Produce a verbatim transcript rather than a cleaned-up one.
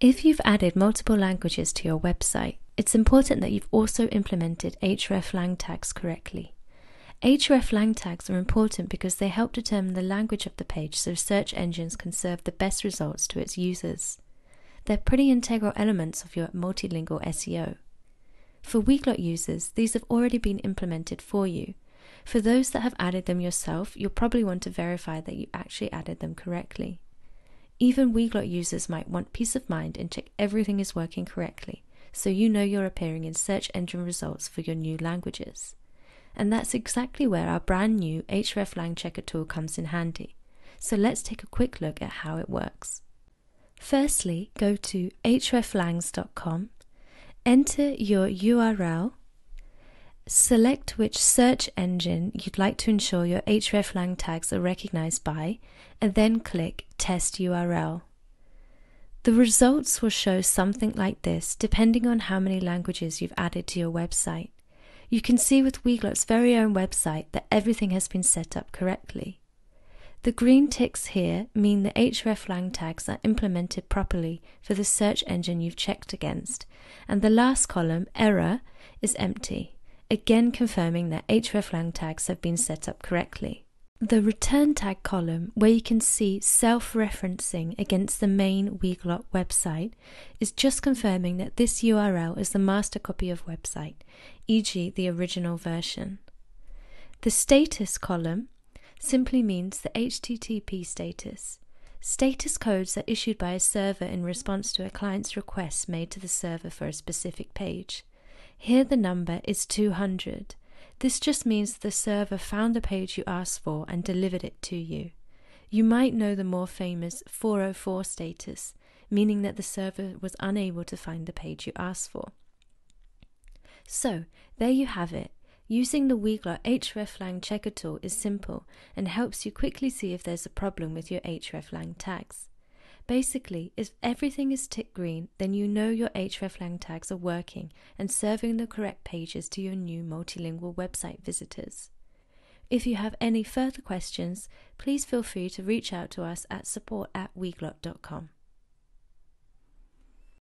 If you've added multiple languages to your website, it's important that you've also implemented hreflang tags correctly. hreflang tags are important because they help determine the language of the page so search engines can serve the best results to its users. They're pretty integral elements of your multilingual S E O. For Weglot users, these have already been implemented for you. For those that have added them yourself, you'll probably want to verify that you actually added them correctly. Even Weglot users might want peace of mind and check everything is working correctly, so you know you're appearing in search engine results for your new languages. And that's exactly where our brand new hreflang checker tool comes in handy. So let's take a quick look at how it works. Firstly, go to hreflangs dot com, enter your U R L, select which search engine you'd like to ensure your hreflang tags are recognized by, and then click Test U R L. The results will show something like this depending on how many languages you've added to your website. You can see with Weglot's very own website that everything has been set up correctly. The green ticks here mean the hreflang tags are implemented properly for the search engine you've checked against, and the last column, error, is empty, again confirming that hreflang tags have been set up correctly. The return tag column, where you can see self-referencing against the main Weglot website, is just confirming that this U R L is the master copy of website, for example the original version. The status column simply means the H T T P status. Status codes are issued by a server in response to a client's request made to the server for a specific page. Here the number is two hundred. This just means the server found the page you asked for and delivered it to you. You might know the more famous four oh four status, meaning that the server was unable to find the page you asked for. So, there you have it. Using the Weglot hreflang checker tool is simple and helps you quickly see if there's a problem with your hreflang tags. Basically, if everything is ticked green, then you know your hreflang tags are working and serving the correct pages to your new multilingual website visitors. If you have any further questions, please feel free to reach out to us at support at weglot dot com.